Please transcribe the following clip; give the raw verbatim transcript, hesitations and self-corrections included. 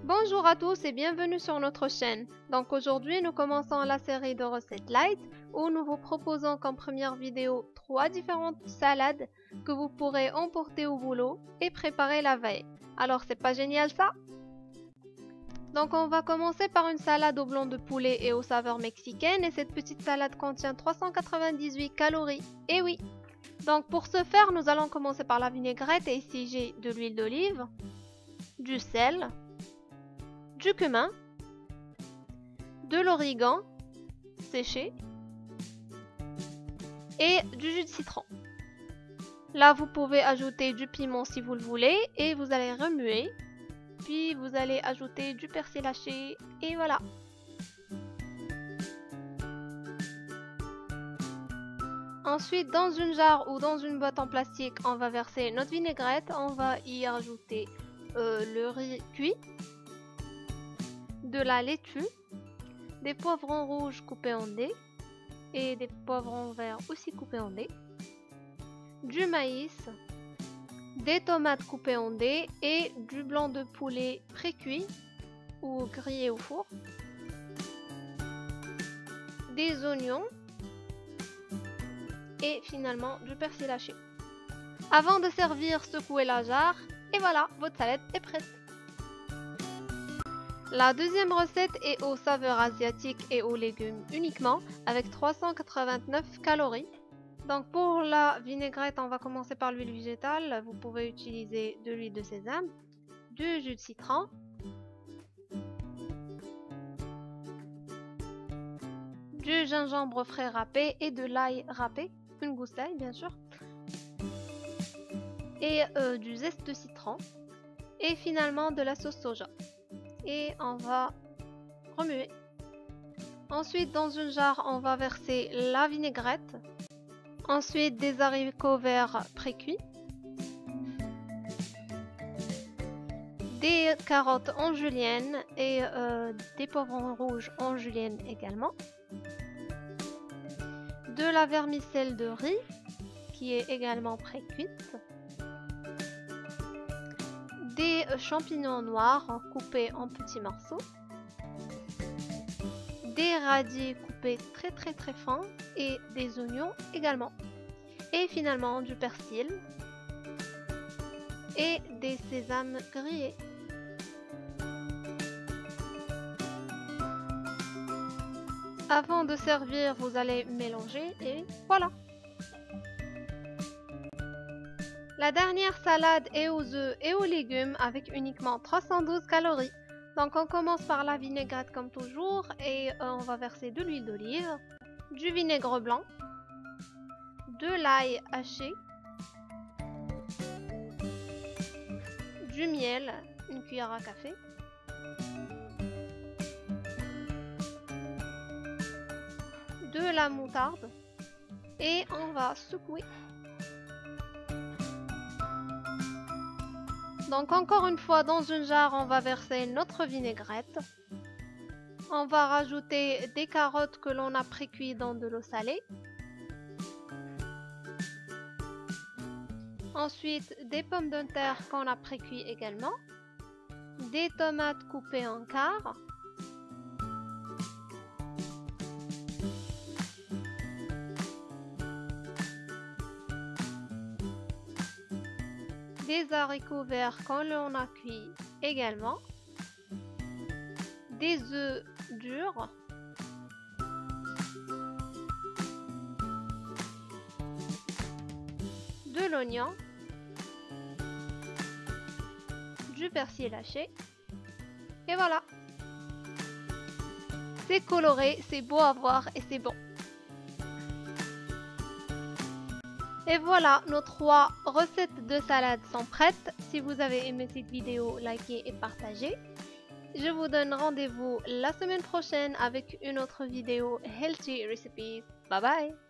Bonjour à tous et bienvenue sur notre chaîne. Donc aujourd'hui nous commençons la série de recettes light où nous vous proposons comme première vidéo trois différentes salades que vous pourrez emporter au boulot et préparer la veille. Alors c'est pas génial ça? Donc on va commencer par une salade au blanc de poulet et aux saveurs mexicaines et cette petite salade contient trois cent quatre-vingt-dix-huit calories. Et oui! Donc pour ce faire nous allons commencer par la vinaigrette et ici j'ai de l'huile d'olive, du sel, du cumin, de l'origan séché et du jus de citron. Là, vous pouvez ajouter du piment si vous le voulez et vous allez remuer. Puis vous allez ajouter du persil haché et voilà. Ensuite, dans une jarre ou dans une boîte en plastique, on va verser notre vinaigrette. On va y rajouter euh, le riz cuit, de la laitue, des poivrons rouges coupés en dés et des poivrons verts aussi coupés en dés, du maïs, des tomates coupées en dés et du blanc de poulet pré-cuit ou grillé au four, des oignons et finalement du persil haché. Avant de servir, secouez la jarre et voilà, votre salade est prête. La deuxième recette est aux saveurs asiatiques et aux légumes uniquement avec trois cent quatre-vingt-neuf calories. Donc pour la vinaigrette, on va commencer par l'huile végétale. Vous pouvez utiliser de l'huile de sésame, du jus de citron, du gingembre frais râpé et de l'ail râpé, une gousse d'ail bien sûr, et euh, du zeste de citron et finalement de la sauce soja. Et on va remuer. Ensuite, dans une jarre, on va verser la vinaigrette. Ensuite, des haricots verts pré-cuits. Des carottes en julienne et euh, des poivrons rouges en julienne également. De la vermicelle de riz qui est également pré-cuite. Des champignons noirs coupés en petits morceaux, des radis coupés très très très fins et des oignons également, et finalement du persil et des sésames grillés. Avant de servir, vous allez mélanger et voilà. La dernière salade est aux œufs et aux légumes avec uniquement trois cent douze calories. Donc on commence par la vinaigrette comme toujours et euh, on va verser de l'huile d'olive, du vinaigre blanc, de l'ail haché, du miel, une cuillère à café, de la moutarde et on va secouer. Donc encore une fois, dans une jarre, on va verser notre vinaigrette. On va rajouter des carottes que l'on a pré-cuit dans de l'eau salée. Ensuite, des pommes de terre qu'on a pré-cuit également. Des tomates coupées en quarts. Des haricots verts qu'on l'on a cuit également, des œufs durs, de l'oignon, du persil haché et voilà. C'est coloré, c'est beau à voir et c'est bon. Et voilà, nos trois recettes de salade sont prêtes. Si vous avez aimé cette vidéo, likez et partagez. Je vous donne rendez-vous la semaine prochaine avec une autre vidéo Healthy Recipes. Bye bye!